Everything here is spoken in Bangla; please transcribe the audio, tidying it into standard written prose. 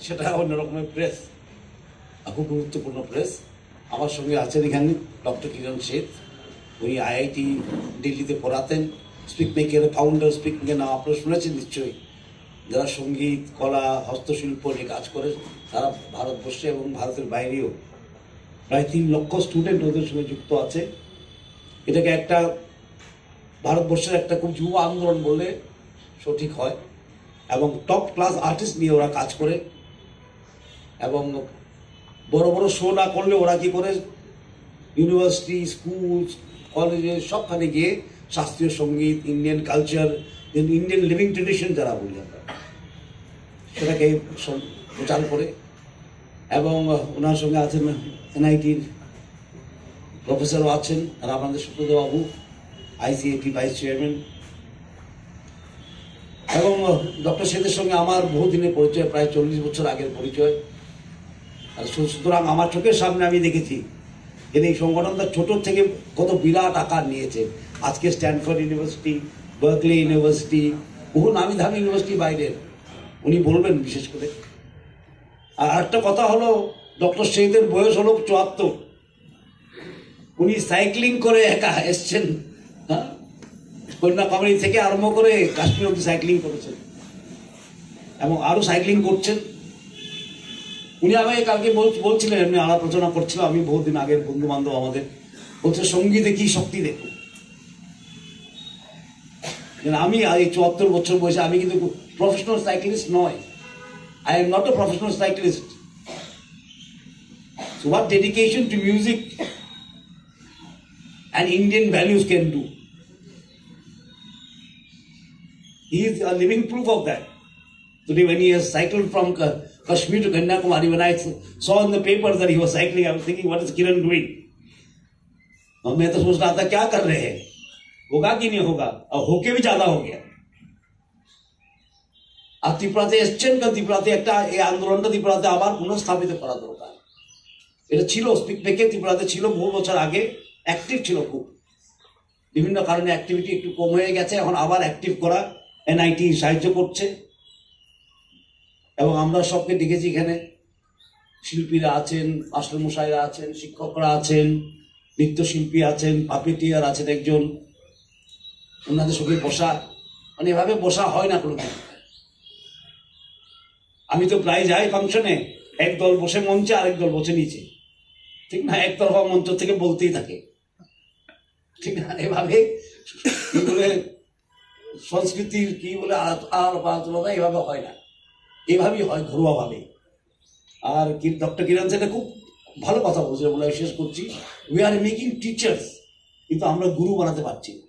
সেটা অন্য রকমের প্রেস, খুব গুরুত্বপূর্ণ প্রেস। আমার সঙ্গে আছেন এখানে ডক্টর কিরণ শেঠ, উনি আইআইটি দিল্লিতে পড়াতেন। স্পিকমেকের ফাউন্ডার, স্পিকমেকের নাম আপনারা শুনেছেন নিশ্চয়ই। যারা সঙ্গীত, কলা, হস্তশিল্প নিয়ে কাজ করে তারা ভারতবর্ষে এবং ভারতের বাইরেও প্রায় 3 লক্ষ স্টুডেন্ট ওদের সঙ্গে যুক্ত আছে। এটাকে একটা ভারতবর্ষের একটা খুব যুব আন্দোলন বললে সঠিক হয়, এবং টপ ক্লাস আর্টিস্ট নিয়ে ওরা কাজ করে। এবং বড় বড় শো না করলে ওরা কি করে ইউনিভার্সিটি, স্কুল, কলেজে সবখানে গিয়ে শাস্ত্রীয় সঙ্গীত, Indian culture, Indian living tradition যারা বলি আমরা, সেটাকে প্রচার করে। এবং ওনার সঙ্গে আছেন এনআইটির প্রফেসরও আছেন, রামানন্দ সুব্রতবাবু, আইসিএটি ভাইস চেয়ারম্যান। এবং ডক্টর শেঠের সঙ্গে আমার বহুদিনের পরিচয়, প্রায় 40 বছর আগের পরিচয়। আর সুতরাং আমার চোখের সামনে আমি দেখেছি যে এই সংগঠনটা ছোট থেকে কত বিরাট আকার নিয়েছে। আজকে স্ট্যানফোর্ড ইউনিভার্সিটি, বার্কলি ইউনিভার্সিটি, বহু নামি দামি ইউনিভার্সিটি বাইরের, উনি বলবেন বিশেষ করে। আর একটা কথা হলো, ডক্টর শেঠের বয়স হলো 74। উনি সাইক্লিং করে একা এসছেন, হ্যাঁ, কন্যাকুমারী থেকে আরম্ভ করে কাশ্মীর অব্দি সাইক্লিং করেছেন এবং আরো সাইক্লিং করছেন। উনি আমাকে কালকে বলছিলেন, এমনি আলাপ আলোচনা করছিলাম, আমি বহুদিন আগের বন্ধু বান্ধব আমাদের, বলছে সঙ্গীতে কি শক্তি দেখুন। আমি এই 74 বছর বয়সে আমি কিন্তু প্রফেশনাল সাইক্লিস্ট নয়। I am not a professional cyclist. So what dedication to music and Indian values can do. He is a living proof of that. Today when he has cycled from Kashmir to Kanyakumari, when I saw in the paper that he was cycling, I was thinking, what is Kiran doing? और मैं तो सोच रहा था क्या कर रहे हैं, होगा कि नहीं होगा, और होके भी ज्यादा हो गया। আর ত্রিপুরাতে এসছেন, ত্রিপুরাতে একটা এই আন্দোলনটা ত্রিপুরাতে আবার পুনঃস্থাপিত করা দরকার। এটা ছিল স্পিকমেকে ত্রিপুরাতে ছিল বহু বছর আগে, অ্যাক্টিভ ছিল খুব, বিভিন্ন কারণে অ্যাক্টিভিটি একটু কম হয়ে গেছে, এখন আবার অ্যাক্টিভ করা এনআইটি সাহায্য করছে। এবং আমরা সবকে দেখেছি এখানে, শিল্পীরা আছেন, মাস্টারমশাইরা আছেন, শিক্ষকরা আছেন, নৃত্যশিল্পী আছেন, পাপেটিয়ার আছেন একজন, ওনাদের সঙ্গে বসা, মানে এভাবে বসা হয় না কোনোদিন। আমি তো প্রায় যাই ফাংশনে, এক দল বসে মঞ্চে, আরেক দল বসে নিচে, ঠিক না, একতরফা মঞ্চ থেকে বলতেই থাকে, ঠিক না। এভাবে কি বলে সংস্কৃতির কি বলে আলোচনা এভাবে হয় না, এভাবেই হয় ঘরোয়া ভাবে। আর ডক্টর কিরণ সেটা খুব ভালো কথা বলছে বলে শেষ করছি। উই আর মেকিং টিচার্স, কিন্তু আমরা গুরু বানাতে পারছি না।